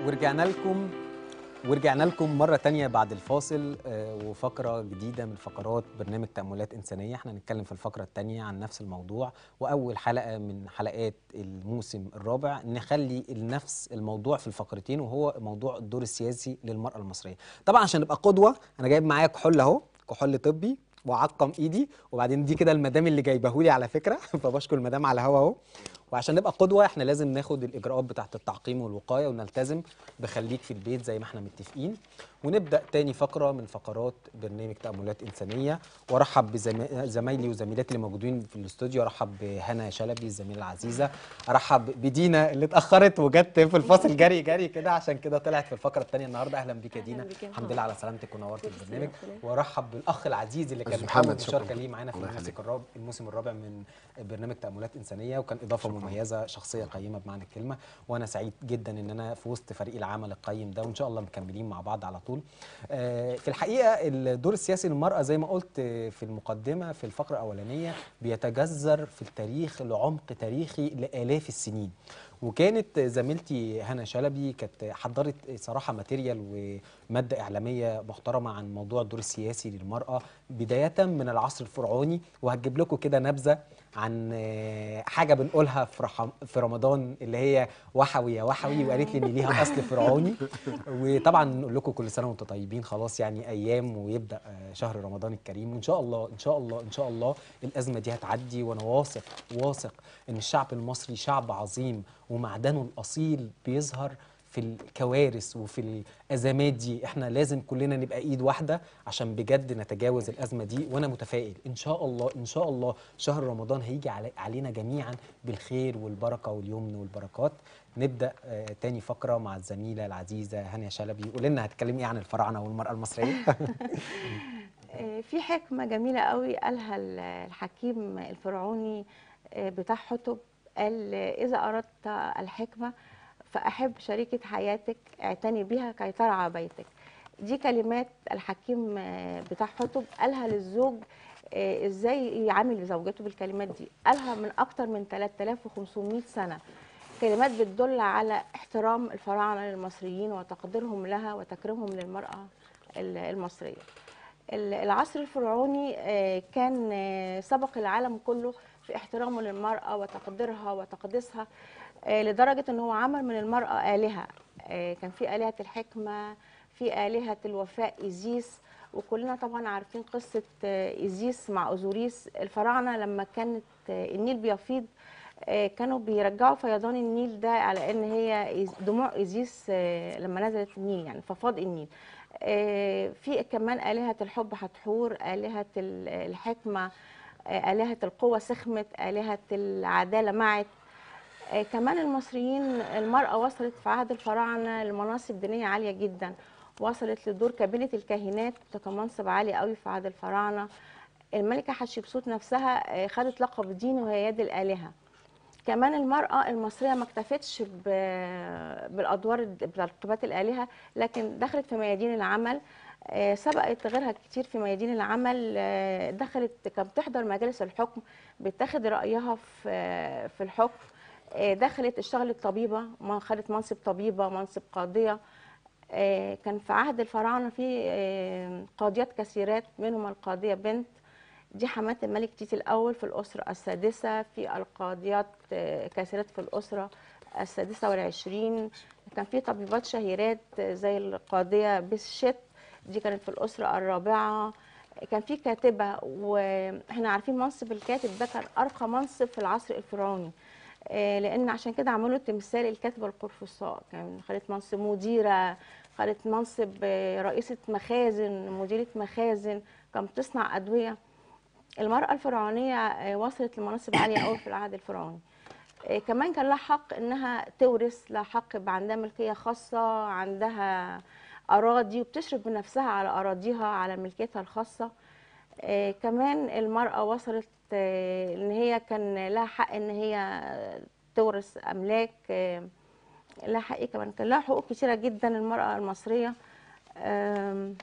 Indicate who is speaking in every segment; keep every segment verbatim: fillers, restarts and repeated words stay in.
Speaker 1: ورجعنا لكم ورجعنا لكم مرة تانية بعد الفاصل، آه، وفقرة جديدة من فقرات برنامج تأملات إنسانية. احنا هنتكلم في الفقرة التانية عن نفس الموضوع، وأول حلقة من حلقات الموسم الرابع نخلي نفس الموضوع في الفقرتين، وهو موضوع الدور السياسي للمرأة المصرية. طبعا عشان نبقى قدوة أنا جايب معايا كحول أهو، كحول طبي وعقم ايدي، وبعدين دي كده المدام اللي جايبهولي على فكرة فبشكر المدام على هوا اهو. وعشان نبقى قدوة احنا لازم ناخد الإجراءات بتاعة التعقيم والوقاية ونلتزم بخليك في البيت زي ما احنا متفقين. ونبدأ تاني فقرة من فقرات برنامج تأملات إنسانية، وارحب بزمايلي وزميلاتي اللي موجودين في الاستوديو. ارحب بهنا شلبي الزميلة العزيزة، ارحب بدينا اللي اتأخرت وجت في الفاصل جري جري كده عشان كده طلعت في الفقرة التانية النهارده. اهلا بيك يا دينا، الحمد لله على سلامتك ونورت البرنامج. وارحب بالاخ العزيز اللي كان اول مشاركة ليه معانا في الموسم الرابع الموسم الرابع من برنامج تأملات إنسانية، وكان إضافة شكرا. مميزة، شخصية قيمة بمعنى الكلمة، وأنا سعيد جدا إن أنا في وسط فريق العمل القيم ده، وإن شاء الله مكملين مع بعض على طول. في الحقيقة الدور السياسي للمرأة زي ما قلت في المقدمة في الفقرة الأولانية بيتجذر في التاريخ لعمق تاريخي لآلاف السنين. وكانت زميلتي هنا شلبي كانت حضرت صراحة ماتيريال ومادة إعلامية محترمة عن موضوع الدور السياسي للمرأة بداية من العصر الفرعوني، وهجيب لكم كده نبذة عن حاجة بنقولها في, رح... في رمضان اللي هي وحوي يا وحوي، وقالت لي ان ليها اصل فرعوني. وطبعا نقول لكم كل سنة وانتم طيبين، خلاص يعني ايام ويبدأ شهر رمضان الكريم، وان شاء الله ان شاء الله ان شاء الله الازمة دي هتعدي. وانا واثق واثق ان الشعب المصري شعب عظيم ومعدنه الاصيل بيظهر في الكوارث وفي الازمات دي. احنا لازم كلنا نبقى ايد واحده عشان بجد نتجاوز الازمه دي، وانا متفائل ان شاء الله ان شاء الله شهر رمضان هيجي علي علينا جميعا بالخير والبركه واليمن والبركات. نبدا آه تاني فقره مع الزميله العزيزه هانية شلبي. قولي لنا هتكلمي ايه عن الفراعنه والمراه المصريه؟
Speaker 2: في حكمه جميله قوي قالها الحكيم الفرعوني بتاع حتب، قال: اذا اردت الحكمه فأحب شريكة حياتك، اعتني بها كي ترعى بيتك. دي كلمات الحكيم بتاع حتب قالها للزوج ازاي يعامل زوجته بالكلمات دي. قالها من اكتر من ثلاثة آلاف وخمسمائة سنة، كلمات بتدل على احترام الفراعنة للمصريين وتقديرهم لها وتكريمهم للمرأة المصرية. العصر الفرعوني كان سبق العالم كله في احترامه للمرأة وتقديرها وتقديسها، لدرجة ان هو عمل من المرأة آلهة. كان في آلهة الحكمة، في آلهة الوفاء إيزيس، وكلنا طبعا عارفين قصة إيزيس مع أوزوريس. الفراعنة لما كانت النيل بيفيض كانوا بيرجعوا فيضان النيل ده على ان هي دموع إيزيس لما نزلت النيل، يعني ففاض النيل. في كمان آلهة الحب حتحور، آلهة الحكمة، آلهة القوة سخمت، آلهة العدالة معت. آه كمان المصريين المرأة وصلت في عهد الفراعنة لمناصب دينية عالية جدا، وصلت لدور كابينة الكاهنات كمنصب عالي قوي في عهد الفراعنة. الملكة حتشبسوت نفسها آه خدت لقب دين وهي يد الآلهة. كمان المرأة المصرية ما اكتفتش بالأدوار برتبات الآلهة، لكن دخلت في ميادين العمل، آه سبقت غيرها كتير في ميادين العمل. آه دخلت كانت بتحضر مجالس الحكم، بتاخد رأيها في آه في الحكم. دخلت اشتغلت طبيبه، ما خدت منصب طبيبه، منصب قاضيه. كان في عهد الفراعنه في قاضيات كثيرات، منهم القاضيه بنت، دي حماه الملك تيتي الاول في الاسره السادسه. في القاضيات كثيرات في الاسره السادسه والعشرين. كان في طبيبات شهيرات زي القاضيه بسشت، دي كانت في الاسره الرابعه. كان في كاتبه، واحنا عارفين منصب الكاتب ده كان ارقى منصب في العصر الفرعوني، لان عشان كده عملوا تمثال الكاتبه القرفصاء. كان خدت منصب مديره، خدت منصب رئيسه مخازن، مديره مخازن، كانت بتصنع ادويه. المراه الفرعونيه وصلت لمناصب عاليه قوي في العهد الفرعوني. كمان كان لها حق انها تورث، لها حق يبقى عندها ملكيه خاصه، عندها اراضي وبتشرف بنفسها على اراضيها، على ملكيتها الخاصه. كمان المراه وصلت ان هي كان لها حق ان هي تورث املاك، لها حق ايه كمان، كان لها حقوق كتيره جدا المراه المصريه.
Speaker 3: آم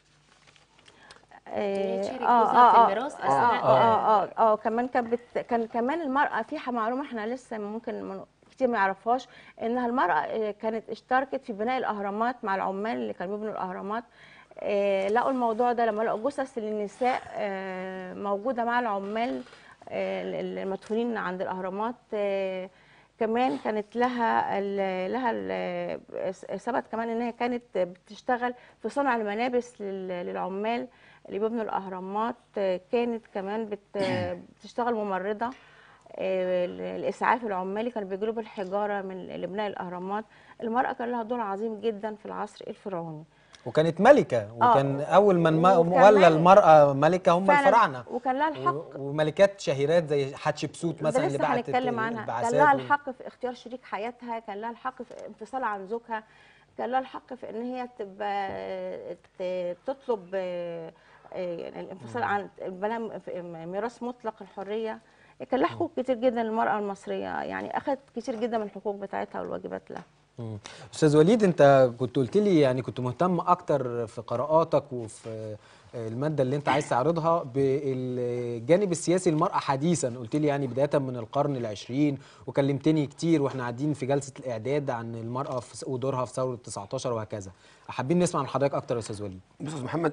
Speaker 3: تشارك
Speaker 2: اه
Speaker 3: جوزها في
Speaker 2: اه
Speaker 3: الميراث
Speaker 2: اه
Speaker 3: اثناء
Speaker 2: اه اه اه كمان كانت كان كمان المراه في معلومه احنا لسه ممكن كتير ما يعرفهاش، انها المراه كانت اشتركت في بناء الاهرامات مع العمال اللي كانوا بيبنوا الاهرامات. آه، لقوا الموضوع ده لما لقوا جثث للنساء آه، موجوده مع العمال آه، المدفونين عند الاهرامات. آه، كمان كانت لها ال لها ال ثبت كمان انها كانت بتشتغل في صنع الملابس لل- للعمال اللي بيبنوا الاهرامات. آه، كانت كمان بت- بتشتغل ممرضه. آه، الاسعاف العمالي كانوا بيجلبوا الحجاره من لبناء الاهرامات. المراه كان لها دور عظيم جدا في العصر الفرعوني.
Speaker 1: وكانت ملكة، وكان
Speaker 2: اه
Speaker 1: أول من ما- ولى
Speaker 2: وكمان
Speaker 1: المرأة ملكة هم
Speaker 2: فعلا
Speaker 1: الفراعنة،
Speaker 2: وكان لها
Speaker 1: و-
Speaker 2: الحق.
Speaker 1: وملكات شهيرات زي حتشبسوت
Speaker 2: ده
Speaker 1: مثلا اللي
Speaker 2: لسه
Speaker 1: بعتت
Speaker 2: هنتكلم عنها. كان
Speaker 1: البعثات
Speaker 2: لها
Speaker 1: وال...
Speaker 2: الحق في اختيار شريك حياتها، كان لها الحق في انفصال عن زوجها، كان لها الحق في ان هي تبقى ت- تطلب آه، آه، يعني الانفصال عن البناء، ميراث مطلق الحريه. كان لها حقوق كتير جدا للمراه المصريه، يعني اخذت كتير جدا من الحقوق بتاعتها والواجبات لها.
Speaker 1: مم. استاذ وليد، انت كنت قلت لي يعني كنت مهتم اكتر في قراءاتك وفي الماده اللي انت عايز تعرضها بالجانب السياسي للمراه حديثا، قلت لي يعني بدايه من القرن العشرين، وكلمتني كتير واحنا قاعدين في جلسه الاعداد عن المراه في ودورها في ثوره تسعتاشر وهكذا. حابين نسمع من حضرتك اكتر يا استاذ وليد.
Speaker 3: بص يا استاذ محمد،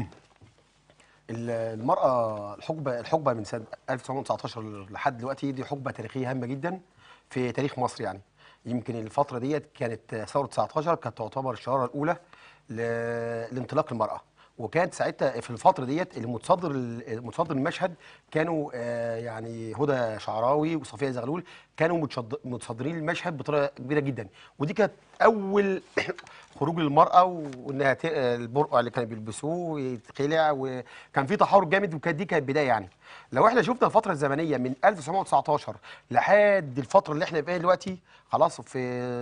Speaker 3: ال- المرأة الحقبة الحقبة من سنة ألف وتسعمائة وتسعة عشر لحد دلوقتي دي حقبة تاريخية هامة جدا في تاريخ مصر. يعني يمكن الفترة ديت كانت ثورة تسعة عشر كانت تعتبر الشرارة الأولى ل- لانطلاق المرأة. وكانت ساعتها في الفترة ديت اللي متصدر ال- متصدر المشهد كانوا آه، يعني هدى شعراوي وصفية زغلول، كانوا متصد- متصدرين المشهد بطريقة كبيرة جدا. ودي كانت أول خروج للمرأة، وإنها ت- البرقع اللي كانوا بيلبسوه يتخلع، وكان في تحرك جامد، وكانت دي كانت بداية. يعني لو احنا شفنا الفترة الزمنية من ألف وتسعمائة وتسعة عشر لحد الفترة اللي احنا فيها دلوقتي، خلاص في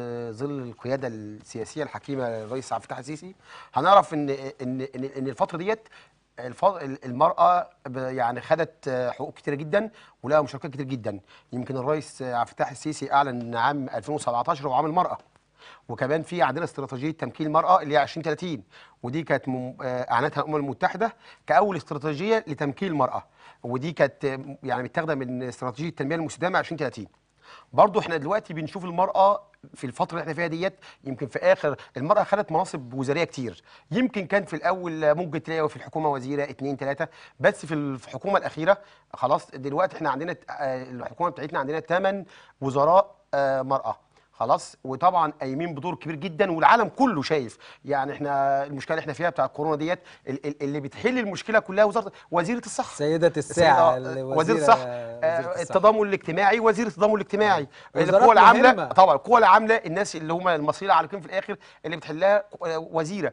Speaker 3: ظل القيادة السياسية الحكيمة للرئيس عبد الفتاح السيسي، هنعرف ان ان ان ان الفترة ديت الف- المرأة ب- يعني خدت حقوق كتيرة جدا ولها مشاركات كتير جدا. يمكن الرئيس عبد الفتاح السيسي أعلن عام ألفين وسبعة عشر هو عام المرأة. وكمان في عندنا استراتيجيه تمكين المراه اللي هي عشرين ثلاثين، ودي كانت مم- آه، اعلنتها الامم المتحده كاول استراتيجيه لتمكين المراه. ودي كانت آه، يعني متاخده من استراتيجيه التنميه المستدامه عشرين ثلاثين. برضو احنا دلوقتي بنشوف المرأة في الفترة اللي احنا فيها ديت، يمكن في آخر المرأة خدت مناصب وزارية كتير. يمكن كان في الأول ممكن تلاقي في الحكومة وزيرة اتنين تلاتة، بس في الحكومة الأخيرة خلاص دلوقتي احنا عندنا آه، الحكومة بتاعتنا عندنا ثمان وزراء آه، مرأة خلاص. وطبعا قايمين بدور كبير جدا، والعالم كله شايف. يعني احنا المشكله اللي احنا فيها بتاع الكورونا ديت، ال- ال- اللي بتحل المشكله كلها وزاره وزيره الصحه.
Speaker 1: سيدة
Speaker 3: السيدة
Speaker 1: الساعة
Speaker 3: آه، وزير
Speaker 1: الوزيرة،
Speaker 3: الصحه،
Speaker 1: وزيرة
Speaker 3: آه،
Speaker 1: الصحة.
Speaker 3: التضامن الاجتماعي، وزير التضامن الاجتماعي.
Speaker 1: أيوة.
Speaker 3: القوى
Speaker 1: وزارات
Speaker 3: العامله
Speaker 1: مهمة.
Speaker 3: طبعا، القوى العامله الناس اللي هم المصير عارفين في الاخر اللي بتحلها آه، وزيره.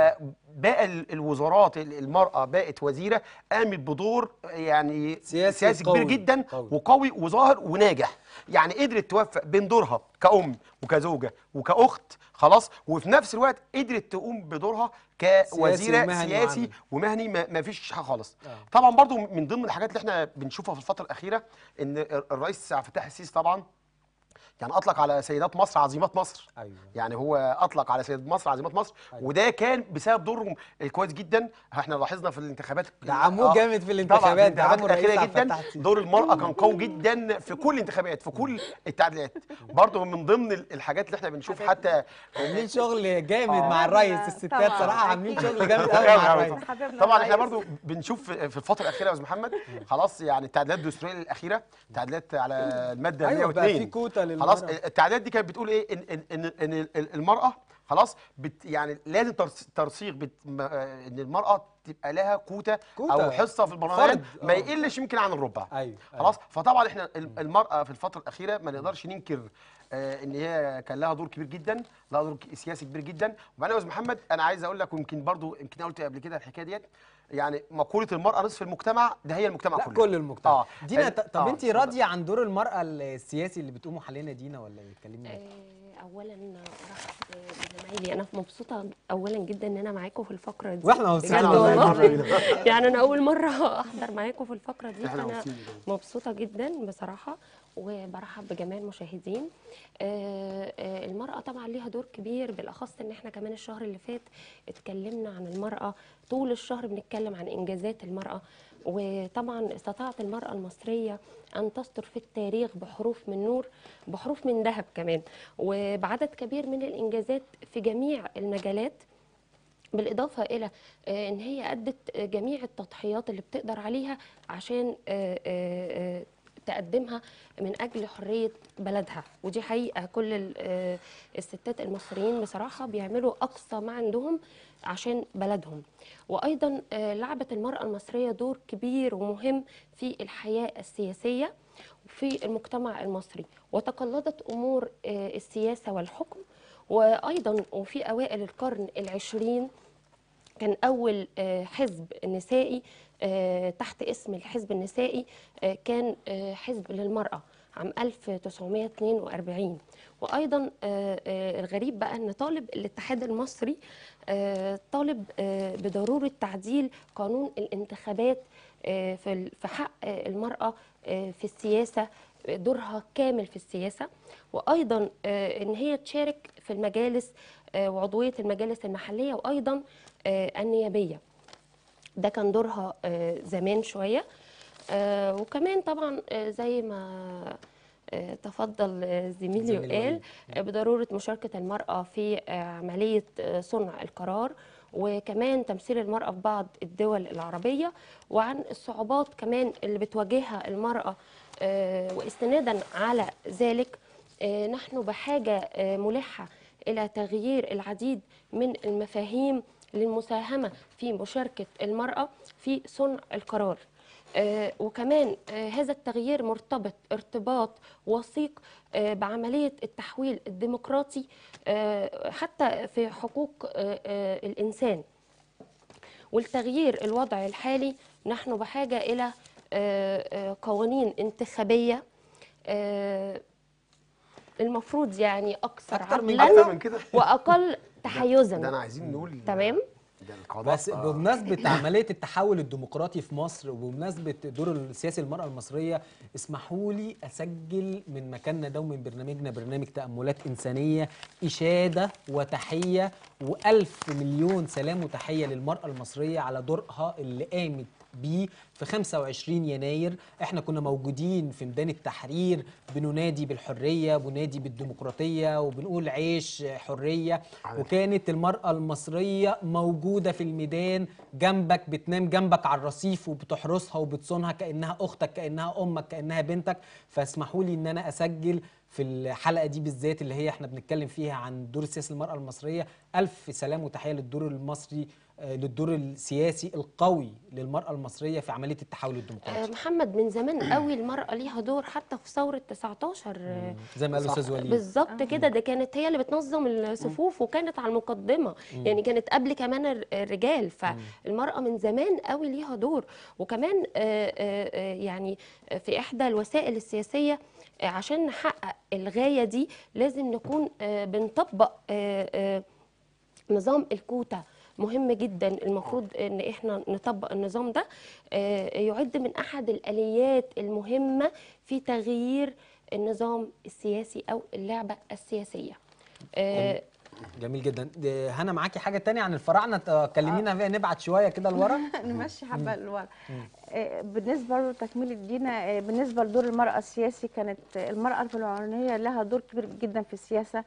Speaker 3: فبقى ال- الوزارات ال- المراه بقت وزيره، قامت بدور يعني
Speaker 1: سياسي
Speaker 3: سياسي كبير
Speaker 1: قوي
Speaker 3: جدا
Speaker 1: قوي.
Speaker 3: وقوي وظاهر وناجح. يعني قدرت توفق بين دورها كأم وكزوجة وكأخت خلاص، وفي نفس الوقت قدرت تقوم بدورها
Speaker 1: سياسي
Speaker 3: كوزيرة
Speaker 1: ومهني
Speaker 3: سياسي
Speaker 1: وعمل.
Speaker 3: ومهني، ما ما فيش حاجة خالص.
Speaker 1: آه.
Speaker 3: طبعا برضو من ضمن الحاجات اللي احنا بنشوفها في الفترة الأخيرة ان الرئيس عبد الفتاح السيسي طبعا يعني اطلق على سيدات مصر عظيمات مصر.
Speaker 1: أيوة.
Speaker 3: يعني هو اطلق على سيدات مصر عظيمات مصر،
Speaker 1: أيوة.
Speaker 3: وده كان بسبب دورهم الكويس جدا. احنا لاحظنا في الانتخابات
Speaker 1: دعموه
Speaker 3: آه،
Speaker 1: جامد في
Speaker 3: طبعا في
Speaker 1: الانتخابات،
Speaker 3: الانتخابات
Speaker 1: دعموا الرئيس
Speaker 3: الاخيره
Speaker 1: عبد
Speaker 3: جدا
Speaker 1: الفتاح السيسي.
Speaker 3: دور المراه كان قوي جدا في كل الانتخابات، في كل التعديلات. برضه من ضمن الحاجات اللي احنا بنشوف حتى
Speaker 1: عاملين شغل جامد
Speaker 3: آه.
Speaker 1: مع الرئيس، الستات
Speaker 2: طبعاً،
Speaker 1: صراحة عاملين
Speaker 2: أكيد.
Speaker 1: شغل جامد قوي مع الرئيس.
Speaker 2: حبيبنا
Speaker 3: طبعا احنا
Speaker 2: الرئيس.
Speaker 3: برضو بنشوف في الفتره الاخيره يا استاذ محمد خلاص، يعني التعديلات الدستوريه الاخيره، تعديلات على الماده
Speaker 1: أيوة، بقى في
Speaker 3: مية واثنين
Speaker 1: كوتا للمرأة.
Speaker 3: خلاص. التعديلات دي كانت بتقول ايه؟ ان ان ان, إن المراه خلاص بت يعني لازم ترس- ترسيخ بت م- آه، ان المراه تبقى لها كوتا,
Speaker 1: كوتا.
Speaker 3: او حصه في البرلمان
Speaker 1: فرد.
Speaker 3: ما
Speaker 1: آه.
Speaker 3: يقلش يمكن عن الربع.
Speaker 1: أيوة.
Speaker 3: خلاص. فطبعا احنا ال- المراه في الفتره الاخيره ما نقدرش ننكر آه، ان هي كان لها دور كبير جدا، لها دور ك- سياسي كبير جدا. وبعدين يا استاذ محمد انا عايز اقول لك، ويمكن برضو يمكن أنا قلت قبل كده الحكايه ديت، يعني مقوله المراه نصف المجتمع، ده هي المجتمع
Speaker 1: لا
Speaker 3: كله.
Speaker 1: كل المجتمع.
Speaker 3: اه
Speaker 1: دينا،
Speaker 3: ال-
Speaker 1: ط- طب
Speaker 3: آه،
Speaker 1: انت
Speaker 3: اتفضل.
Speaker 1: راضيه عن دور المراه السياسي اللي بتقوموا حاليا دينا، ولا اتكلمي؟
Speaker 4: آه، اولا ارحب بزمايلي، انا مبسوطه اولا جدا ان انا معاكم في الفقره دي.
Speaker 1: واحنا مبسوطين
Speaker 4: بجد
Speaker 1: والله.
Speaker 4: والله. يعني انا اول مره احضر معاكم في الفقره دي،
Speaker 3: احنا
Speaker 4: فانا
Speaker 3: مبسوطين جداً.
Speaker 4: مبسوطه جدا بصراحه، وبرحب بجميع المشاهدين. آه، آه، المراه طبعا ليها دور كبير، بالاخص ان احنا كمان الشهر اللي فات اتكلمنا عن المراه، طول الشهر بنتكلم عن انجازات المراه. وطبعا استطاعت المرأة المصرية أن تسطر في التاريخ بحروف من نور، بحروف من ذهب كمان، وبعدد كبير من الإنجازات في جميع المجالات، بالإضافة إلى آه، إن هي أدت جميع التضحيات اللي بتقدر عليها عشان آه، آه، آه، تقدمها من أجل حرية بلدها. ودي حقيقة كل ال- آه، الستات المصريين بصراحة بيعملوا أقصى ما عندهم عشان بلدهم. وأيضا آه، لعبت المرأة المصرية دور كبير ومهم في الحياة السياسية في المجتمع المصري، وتقلدت أمور آه، السياسة والحكم. وأيضا وفي أوائل القرن العشرين كان أول آه، حزب نسائي آه، تحت اسم الحزب النسائي، آه، كان آه، حزب للمرأة عام ألف وتسعمائة واثنين وأربعين. وأيضا آه، آه، الغريب بقى أن طالب الاتحاد المصري آه، طالب آه، بضرورة تعديل قانون الانتخابات آه، في ال- في حق آه، المرأة آه، في السياسة، دورها كامل في السياسة. وأيضا آه، أن هي تشارك في المجالس آه، وعضوية المجالس المحلية، وأيضا آه، النيابية. ده كان دورها آه، زمان شوية. آه، وكمان طبعا آه، زي ما آه، تفضل آه، زميلي
Speaker 1: زميل
Speaker 4: وقال
Speaker 1: وليد.
Speaker 4: آه، بضرورة مشاركة المرأة في آه، عملية آه، صنع القرار، وكمان تمثيل المرأة في بعض الدول العربية، وعن الصعوبات كمان اللي بتواجهها المرأة. آه، واستنادا على ذلك آه، نحن بحاجة آه، ملحة إلى تغيير العديد من المفاهيم للمساهمة في مشاركة المرأة في صنع القرار. آه، وكمان آه، هذا التغيير مرتبط ارتباط وثيق آه، بعملية التحويل الديمقراطي آه، حتى في حقوق آه، آه، الإنسان. والتغيير الوضع الحالي نحن بحاجة إلى آه، آه، قوانين انتخابية آه، المفروض يعني أكثر
Speaker 1: أكتر من
Speaker 3: اكتر
Speaker 4: عدلا
Speaker 3: من كده.
Speaker 4: وأقل
Speaker 3: ده,
Speaker 4: تحيزا.
Speaker 3: ده انا عايزين نقول
Speaker 4: تمام.
Speaker 3: ده القضاء
Speaker 1: بس
Speaker 3: آه،
Speaker 1: بمناسبة عملية التحول الديمقراطي في مصر وبمناسبة دور السياسي للمرأة المصرية، اسمحوا لي أسجل من مكاننا ده ومن برنامجنا برنامج تأملات إنسانية إشادة وتحية وألف مليون سلام وتحية للمرأة المصرية على دورها اللي قامت بيه في خمسة وعشرين يناير. احنا كنا موجودين في ميدان التحرير بننادي بالحرية، بننادي بالديمقراطية، وبنقول عيش حرية، وكانت المرأة المصرية موجودة في الميدان جنبك، بتنام جنبك على الرصيف وبتحرسها وبتصونها كأنها أختك، كأنها أمك، كأنها بنتك. فاسمحوا لي إن أنا أسجل في الحلقة دي بالذات اللي هي احنا بنتكلم فيها عن دور السياسي للمرأة المصرية ألف سلام وتحية للدور المصري، آه، للدور السياسي القوي للمرأة المصرية في عملية التحول
Speaker 4: آه،
Speaker 1: الديمقراطي.
Speaker 4: محمد من زمان قوي المرأة ليها دور حتى في ثورة تسعتاشر. آه،
Speaker 1: زي ما قال
Speaker 3: صح.
Speaker 1: الأستاذ وليد.
Speaker 4: بالظبط كده، ده كانت هي اللي بتنظم الصفوف وكانت على المقدمة، يعني كانت قبل كمان الر- الرجال. فالمرأة من زمان قوي ليها دور. وكمان آه، آه، آه، يعني في إحدى الوسائل السياسية آه، عشان نحقق الغاية دي لازم نكون آه، بنطبق آه، آه، نظام الكوتا. مهم جدا، المفروض ان احنا نطبق النظام ده. آه، يعد من احد الاليات المهمه في تغيير النظام السياسي او اللعبه السياسيه. آه،
Speaker 1: جميل جدا. ده هنا معاكي حاجة تانية عن الفراعنة ت- كلمينا فيها، نبعت شوية كده لورا.
Speaker 2: نمشي حبه لورا. آه، بالنسبه له تكمله دينا، آه، بالنسبه لدور المراه السياسي، كانت المراه الفرعونيه لها دور كبير جدا في السياسه.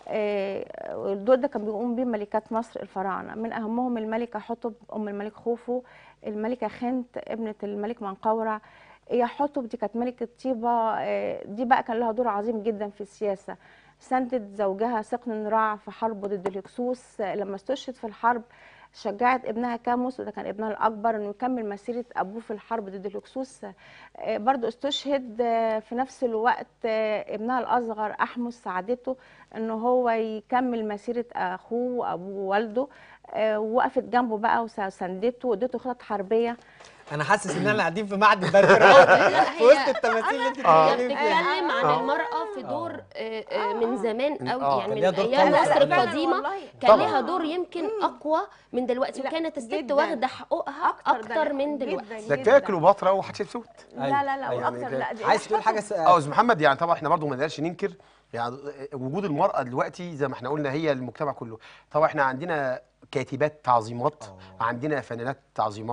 Speaker 2: آه، الدور ده كان بيقوم بيه ملكات مصر الفراعنه، من اهمهم الملكه حتب ام الملك خوفو، الملكه خنت ابنه الملك منقورع. هي حتب دي كانت ملكه طيبه، آه، دي بقى كان لها دور عظيم جدا في السياسه. ساندت زوجها سقن رع في حربه ضد الهكسوس. آه، لما استشهد في الحرب شجعت ابنها كاموس، وده كان ابنها الاكبر، انه يكمل مسيره ابوه في الحرب ضد الهكسوس. آه، برضو استشهد آه، في نفس الوقت آه، ابنها الاصغر احمس ساعدته انه هو يكمل مسيره اخوه وابوه ووالده. آه، وقفت جنبه بقى وساندته وادته خطط حربيه.
Speaker 1: أنا حاسس إن احنا قاعدين في معهد البربر
Speaker 4: لا،
Speaker 1: في وسط
Speaker 4: هي
Speaker 1: التماثيل اللي أنت
Speaker 3: آه.
Speaker 4: هي
Speaker 1: بتتكلمي فيها.
Speaker 4: بتتكلم عن
Speaker 3: آه.
Speaker 4: المرأة في دور
Speaker 1: آه.
Speaker 4: آه، آه، من زمان قوي،
Speaker 3: آه.
Speaker 4: يعني
Speaker 1: كان ليها
Speaker 4: من
Speaker 1: دور
Speaker 4: أيام
Speaker 1: قوي
Speaker 4: مصر
Speaker 1: فعلاً.
Speaker 4: القديمة
Speaker 2: والله.
Speaker 4: كان
Speaker 3: طبعاً.
Speaker 4: ليها دور يمكن أقوى من دلوقتي،
Speaker 2: لا،
Speaker 4: وكانت الست
Speaker 2: جداً.
Speaker 4: واخدة حقوقها
Speaker 2: ده
Speaker 4: أكتر من
Speaker 2: جداً
Speaker 4: دلوقتي.
Speaker 3: ده كفايه كليوباترا وحتشبسوت.
Speaker 2: لا لا لا،
Speaker 1: أيوة.
Speaker 2: واكتر.
Speaker 3: يعني
Speaker 2: لا دي
Speaker 1: عايز تقول حاجة س...
Speaker 3: اه استاذ محمد، يعني طبعا احنا برضو ما نقدرش ننكر يعني وجود المراه دلوقتي زي ما احنا قلنا هي المجتمع كله. طبعا احنا عندنا كاتبات تعظيمات،
Speaker 1: آه.
Speaker 3: عندنا فنانات تعظيمات،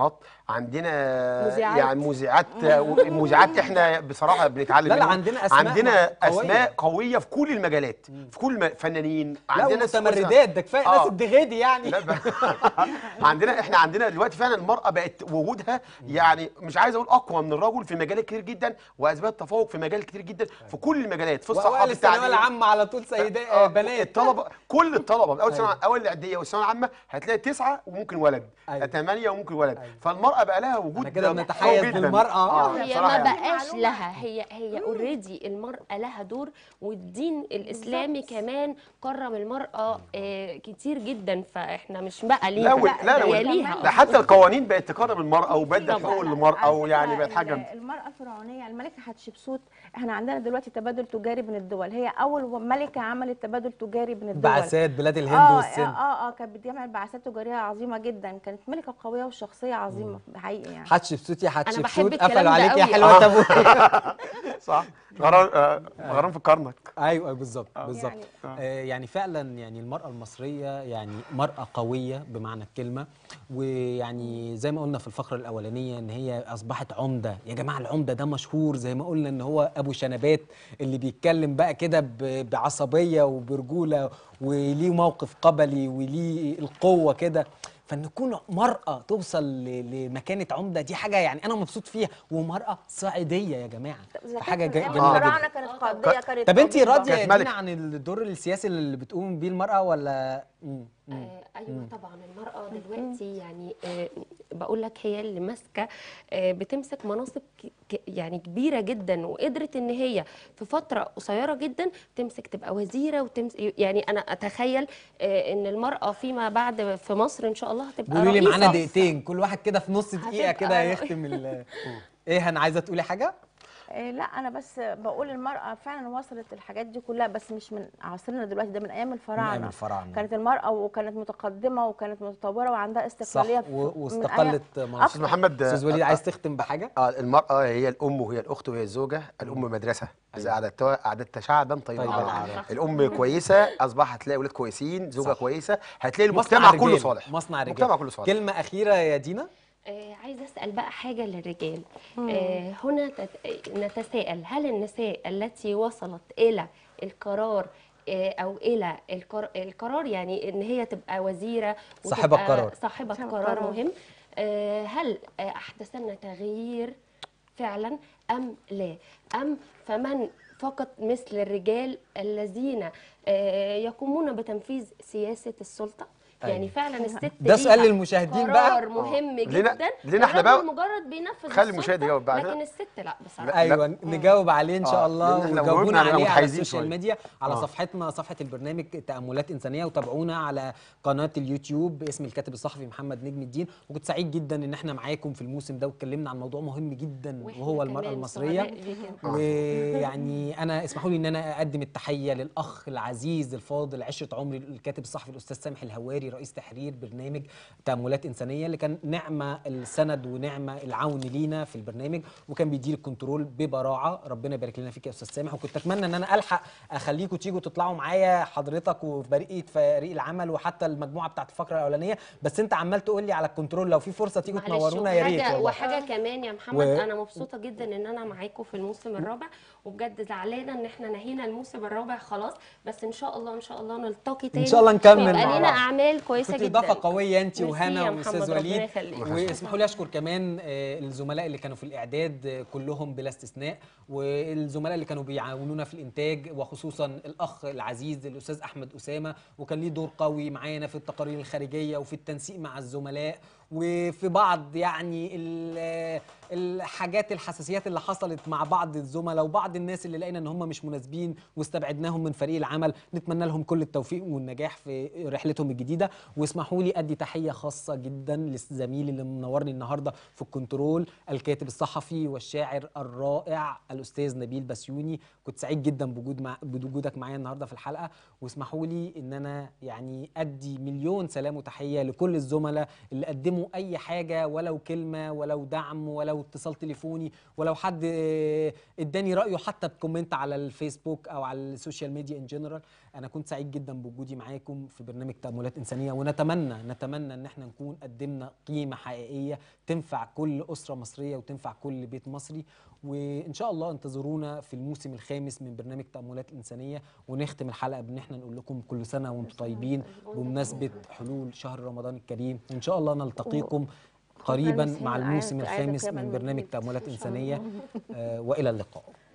Speaker 3: عندنا
Speaker 4: مذيعات.
Speaker 3: يعني مذيعات مذيعات احنا بصراحه بنتعلم
Speaker 1: لا لا
Speaker 3: منهم.
Speaker 1: عندنا اسماء
Speaker 3: عندنا
Speaker 1: قوية.
Speaker 3: اسماء قويه في كل المجالات، في كل الم- فنانين.
Speaker 1: لا
Speaker 3: عندنا ناس كويسة.
Speaker 1: ومتمردات، ده كفايه
Speaker 3: آه.
Speaker 1: ناس الدغيدي يعني.
Speaker 3: لا ب... عندنا احنا عندنا دلوقتي فعلا المراه بقت وجودها يعني مش عايز اقول اقوى من الرجل في مجالات كتير جدا، واثبات تفوق في مجال كتير جدا في كل المجالات، في الصحه،
Speaker 1: واوائل
Speaker 3: في
Speaker 1: الثانويه
Speaker 3: التعليم.
Speaker 1: العامه على طول سيدات
Speaker 3: آه،
Speaker 1: بنات.
Speaker 3: الطلبه كل الطلبه من اول
Speaker 1: أيوة.
Speaker 3: سنه اول الاعداديه والثانويه العامه هتلاقي تسعه وممكن ولد،
Speaker 1: أيوة.
Speaker 3: ثمانيه وممكن ولد.
Speaker 1: أيوة.
Speaker 3: فالمراه بقى لها وجود
Speaker 1: أنا كده
Speaker 3: قوي
Speaker 1: بنتحيز
Speaker 3: جداً.
Speaker 1: بالمرأة.
Speaker 3: اه
Speaker 4: هي
Speaker 3: بصراحه
Speaker 4: ما
Speaker 3: يعني.
Speaker 4: بقاش لها، هي هي اوريدي المرأة لها دور، والدين الإسلامي كمان كرم المرأة آه كتير جدا، فاحنا مش بقى
Speaker 3: لا
Speaker 4: ليها،
Speaker 3: و- لا لا
Speaker 4: هي
Speaker 3: وال-
Speaker 4: ليها
Speaker 3: ده حتى القوانين بقت تكرم المراه وبدت
Speaker 4: طبعاً.
Speaker 3: حقوق
Speaker 2: لا،
Speaker 3: للمراه
Speaker 2: على
Speaker 3: ويعني
Speaker 2: فكرة
Speaker 3: بقت حاجه.
Speaker 2: ال- المرأة الفرعونية الملكة حتشبسوت، احنا عندنا دلوقتي تبادل تجاري بين الدول، هي أول ملكة عملت تبادل تجاري بين الدول.
Speaker 1: بعثات بلاد الهند
Speaker 2: اه
Speaker 1: والسند.
Speaker 2: اه اه كانت بتعمل بعثات تجارية عظيمة جدا، كانت ملكة قوية وشخصية عظيمة حقيقي يعني.
Speaker 1: حتشبسوت يا
Speaker 4: بحب
Speaker 1: حتشبسوت
Speaker 4: الكلام
Speaker 1: قفلوا
Speaker 4: ده
Speaker 1: عليك يا
Speaker 4: قوي.
Speaker 1: حلوه
Speaker 3: آه.
Speaker 1: ابوك.
Speaker 3: صح. غرام آه، غرام في كرنك.
Speaker 1: ايوه بالظبط بالظبط.
Speaker 2: يعني-
Speaker 1: آه يعني فعلا يعني المراه المصريه يعني مراه قويه بمعنى الكلمه، ويعني زي ما قلنا في الفقره الاولانيه ان هي اصبحت عمده. يا جماعه العمده ده مشهور زي ما قلنا ان هو ابو شنبات اللي بيتكلم بقى كده ب- بعصبيه وبرجوله وليه موقف قبلي وليه القوه كده. فان تكون مرأة توصل ل- لمكانة عمدة دي حاجة يعني أنا مبسوط فيها، ومرأة صعيدية يا جماعة،
Speaker 2: إذا
Speaker 1: فحاجة
Speaker 2: كانت
Speaker 1: جا-
Speaker 2: من أيام
Speaker 1: جميلة
Speaker 2: الفراعنة
Speaker 1: جدا.
Speaker 2: كانت قاضية، كانت
Speaker 1: طب انت
Speaker 2: طبيبة.
Speaker 1: راضيه يا
Speaker 3: كانت
Speaker 1: دينا
Speaker 3: ملكة.
Speaker 1: عن الدور السياسي اللي بتقوم بيه المراه ولا؟ مم. مم.
Speaker 4: آه ايوه طبعا المراه دلوقتي يعني آه بقول لك هي اللي ماسكه آه بتمسك مناصب ك- ك- يعني كبيره جدا، وقدرت ان هي في فتره قصيره جدا تمسك تبقى وزيره وتمسك. يعني انا اتخيل آه ان المراه فيما بعد في مصر ان شاء الله هتبقى
Speaker 1: قولوا لي معانا
Speaker 4: رئيسة.
Speaker 1: دقيقتين كل واحد كده في نص دقيقه
Speaker 2: هتبقى
Speaker 1: كده
Speaker 2: رئي-
Speaker 1: يختم ال ايه انا عايزه تقولي حاجه؟
Speaker 2: إيه لا انا بس بقول المراه فعلا وصلت الحاجات دي كلها، بس مش من عصرنا دلوقتي، ده من ايام الفراعنه.
Speaker 1: من أيام الفراعنة.
Speaker 2: كانت المراه وكانت متقدمه وكانت متطوره وعندها
Speaker 1: صح
Speaker 2: استقلاليه في-
Speaker 1: و-
Speaker 2: من
Speaker 1: واستقلت
Speaker 2: أيام-
Speaker 1: مناصب.
Speaker 3: استاذ محمد
Speaker 1: استاذ وليد
Speaker 3: آه،
Speaker 1: عايز تختم بحاجه؟
Speaker 3: آه المرأة هي الأم وهي الأخت وهي الزوجة، الأم مدرسة إذا أعددتها أعددت شعبا طيب
Speaker 1: طيب
Speaker 3: العرب.
Speaker 1: العرب.
Speaker 3: الأم كويسة أصبح هتلاقي أولاد كويسين، زوجة
Speaker 1: صح.
Speaker 3: كويسة، هتلاقي
Speaker 1: مصنع
Speaker 3: المجتمع كله
Speaker 1: الرجال.
Speaker 3: صالح.
Speaker 1: مصنع الرجال.
Speaker 3: المجتمع كله صالح.
Speaker 1: كلمه اخيره يا دينا.
Speaker 4: آه عايزه اسال بقى حاجه للرجال. آه هنا تت- نتساءل هل النساء التي وصلت الى القرار آه او الى القر- القرار يعني ان هي تبقى وزيره
Speaker 1: صاحبة
Speaker 4: وتبقى
Speaker 1: قرار.
Speaker 4: صاحبه
Speaker 2: صاحبة
Speaker 4: قرار
Speaker 2: قرار.
Speaker 4: مهم، آه هل آه احدثن تغيير فعلا ام لا؟ ام فمن فقط مثل الرجال الذين آه يقومون بتنفيذ سياسه السلطه؟ يعني
Speaker 1: أيوة.
Speaker 4: فعلا الست
Speaker 1: ده سؤال
Speaker 4: ليها
Speaker 1: للمشاهدين بقى.
Speaker 4: قرار مهم
Speaker 3: لينا-
Speaker 4: جدا.
Speaker 3: لينا إحنا بقى-
Speaker 4: الراجل مجرد بينفذ
Speaker 3: خلي المشاهد
Speaker 4: السلطة،
Speaker 3: يجاوب بقى.
Speaker 4: لكن الست لا بصراحه.
Speaker 1: ايوه
Speaker 3: لا.
Speaker 1: نجاوب عليه ان شاء
Speaker 3: آه،
Speaker 1: الله،
Speaker 3: لأن إحنا
Speaker 1: وجاوبونا
Speaker 3: جاوبنا علينا
Speaker 1: عليه على
Speaker 3: متحيزين
Speaker 1: السوشيال
Speaker 3: شوية.
Speaker 1: ميديا على
Speaker 3: آه.
Speaker 1: صفحتنا صفحه البرنامج تاملات انسانيه، وتابعونا على قناه اليوتيوب باسم الكاتب الصحفي محمد نجم الدين. وكنت سعيد جدا ان احنا معاكم في الموسم ده واتكلمنا عن موضوع مهم جدا
Speaker 4: وإحنا
Speaker 1: وهو المراه
Speaker 4: كمان
Speaker 1: المصريه.
Speaker 4: سعداء بيك أنت.
Speaker 1: ويعني انا اسمحوا لي ان انا اقدم التحيه للاخ العزيز الفاضل عشره عمري الكاتب الصحفي الاستاذ سامح الهواري، رئيس تحرير برنامج تاملات انسانيه، اللي كان نعمه السند ونعمه العون لينا في البرنامج، وكان بيدير الكنترول ببراعه. ربنا يبارك لنا فيك يا استاذ سامح. وكنت اتمنى ان انا الحق اخليكم تيجوا تطلعوا معايا حضرتك وبرقيه فريق العمل وحتى المجموعه بتاعت الفقره الاولانيه، بس انت عمال تقول لي على الكنترول لو في فرصه تيجوا
Speaker 4: معلش،
Speaker 1: تنورونا يا ريت
Speaker 4: وحاجة,
Speaker 1: والله.
Speaker 4: وحاجه كمان يا محمد،
Speaker 1: و-
Speaker 4: انا مبسوطه جدا ان انا معاكم في الموسم الرابع، وبجد زعلانه ان احنا نهينا الموسم الرابع خلاص، بس ان شاء الله ان شاء الله نلتقي تاني
Speaker 1: شاء الله نكمل
Speaker 4: ويبقى
Speaker 1: مع
Speaker 4: لينا
Speaker 1: بعض.
Speaker 4: اعمال كويسه
Speaker 1: كنت
Speaker 4: جدا.
Speaker 1: اضافه قويه انت
Speaker 4: ميرسي
Speaker 1: وهنا
Speaker 4: يا
Speaker 1: واستاذ
Speaker 4: محمد، ربنا
Speaker 1: وليد.
Speaker 4: يخليك.
Speaker 1: واسمحوا لي اشكر كمان آه، الزملاء اللي كانوا في الاعداد آه، كلهم بلا استثناء، والزملاء اللي كانوا بيعاونونا في الانتاج، وخصوصا الاخ العزيز الاستاذ احمد اسامه، وكان ليه دور قوي معانا في التقارير الخارجيه وفي التنسيق مع الزملاء، وفي بعض يعني ال- الحاجات الحساسيات اللي حصلت مع بعض الزملاء وبعض الناس اللي لقينا ان هم مش مناسبين واستبعدناهم من فريق العمل. نتمنى لهم كل التوفيق والنجاح في رحلتهم الجديده. واسمحوا لي ادي تحيه خاصه جدا للزميل اللي منورني النهارده في الكنترول، الكاتب الصحفي والشاعر الرائع الاستاذ نبيل بسيوني. كنت سعيد جدا بوجود مع بوجودك معايا النهارده في الحلقه. واسمحوا لي ان انا يعني ادي مليون سلام وتحيه لكل الزملاء اللي قدموا اي حاجه، ولو كلمه ولو دعم ولو اتصال تليفوني، ولو حد آه، اداني رايه حتى بكومنت على الفيسبوك او على السوشيال ميديا ان جنرال. انا كنت سعيد جدا بوجودي معاكم في برنامج تأملات انسانيه. الإنسانية، ونتمنى نتمنى إن احنا نكون قدمنا قيمة حقيقية تنفع كل أسرة مصرية وتنفع كل بيت مصري. وإن شاء الله انتظرونا في الموسم الخامس من برنامج تأملات إنسانية، ونختم الحلقة بإن احنا نقول لكم كل سنة وانتم طيبين بمناسبة حلول شهر رمضان الكريم، وإن شاء الله نلتقيكم قريبا مع الموسم الخامس من برنامج تأملات إنسانية. آه، وإلى اللقاء.